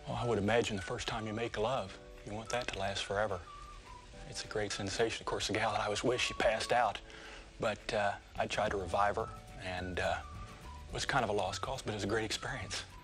Well, I would imagine the first time you make love, you want that to last forever. It's a great sensation. Of course, the gal that I was with, she passed out, but I tried to revive her, and it was kind of a lost cause, but it was a great experience.